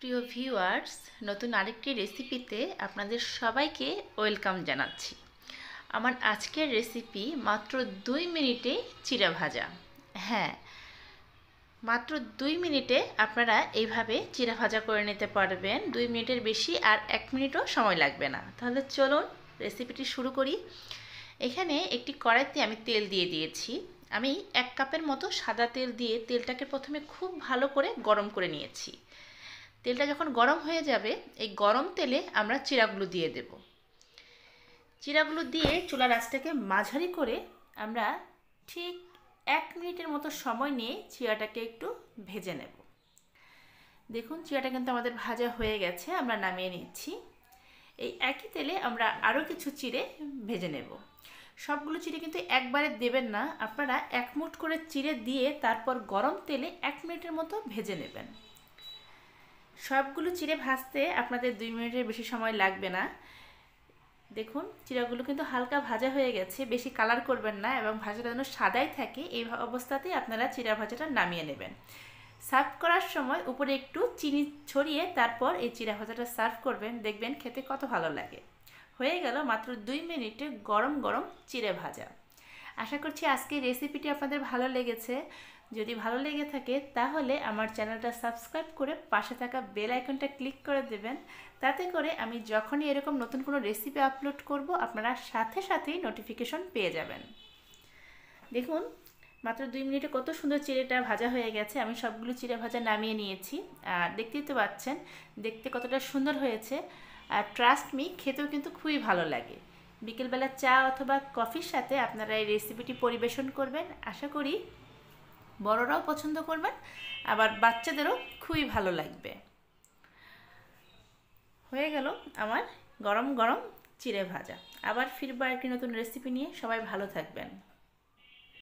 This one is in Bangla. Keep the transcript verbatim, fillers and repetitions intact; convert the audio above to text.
প্রিয় ভিউয়ার্স, নতুন আরেকটি রেসিপিতে আপনাদের সবাইকে ওয়েলকাম জানাচ্ছি। আমার আজকের রেসিপি মাত্র দুই মিনিটে চিড়া ভাজা। হ্যাঁ, মাত্র দুই মিনিটে আপনারা এইভাবে চিড়া ভাজা করে নিতে পারবেন। দুই মিনিটের বেশি আর এক মিনিটও সময় লাগবে না। তাহলে চলুন রেসিপিটি শুরু করি। এখানে একটি কড়াইতে আমি তেল দিয়ে দিয়েছি। আমি এক কাপের মতো সাদা তেল দিয়ে তেলটাকে প্রথমে খুব ভালো করে গরম করে নিয়েছি। তেলটা যখন গরম হয়ে যাবে, এই গরম তেলে আমরা চিড়াগুলো দিয়ে দেব। চিড়াগুলো দিয়ে চুলার আঁচটাকে মাঝারি করে আমরা ঠিক এক মিনিটের মতো সময় নিয়ে চিড়াটাকে একটু ভেজে নেব। দেখুন, চিড়াটা কিন্তু আমাদের ভাজা হয়ে গেছে, আমরা নামিয়ে নিচ্ছি। এই একই তেলে আমরা আরও কিছু চিড়ে ভেজে নেব। সবগুলো চিড়ে কিন্তু একবারে দেবেন না, আপনারা এক মুঠ করে চিড়ে দিয়ে তারপর গরম তেলে এক মিনিটের মতো ভেজে নেবেন। সবগুলো চিড়ে ভাজতে আপনাদের দুই মিনিটের বেশি সময় লাগবে না। দেখুন, চিড়াগুলো কিন্তু হালকা ভাজা হয়ে গেছে, বেশি কালার করবেন না এবং ভাজাটা যেন সাদাই থাকে। এই অবস্থাতেই আপনারা চিড়া ভাজাটা নামিয়ে নেবেন। সার্ভ করার সময় উপরে একটু চিনি ছড়িয়ে তারপর এই চিড়া ভাজাটা সার্ভ করবেন, দেখবেন খেতে কত ভালো লাগে। হয়ে গেল মাত্র দুই মিনিটে গরম গরম চিড়ে ভাজা। আশা করছি আজকের রেসিপিটি আপনাদের ভালো লেগেছে। যদি ভালো লেগে থাকে তাহলে আমার চ্যানেলটা সাবস্ক্রাইব করে পাশে থাকা বেল আইকনটা ক্লিক করে দেবেন। তাতে করে আমি যখনই এরকম নতুন কোনো রেসিপি আপলোড করব, আপনারা সাথে সাথেই নোটিফিকেশন পেয়ে যাবেন। দেখুন, মাত্র দুই মিনিটে কত সুন্দর চিড়েটা ভাজা হয়ে গেছে। আমি সবগুলো চিড়ে ভাজা নামিয়ে নিয়েছি। আর দেখতেই তো পাচ্ছেন দেখতে কতটা সুন্দর হয়েছে। আর ট্রাস্ট মি, খেতেও কিন্তু খুবই ভালো লাগে। বিকেলবেলা চা অথবা কফির সাথে আপনারা এই রেসিপিটি পরিবেশন করবেন। আশা করি বড়রাও পছন্দ করবেন, আবার বাচ্চাদেরও খুবই ভালো লাগবে। হয়ে গেল আমার গরম গরম চিড়ে ভাজা। আবার ফিরবো একটি নতুন রেসিপি নিয়ে। সবাই ভালো থাকবেন।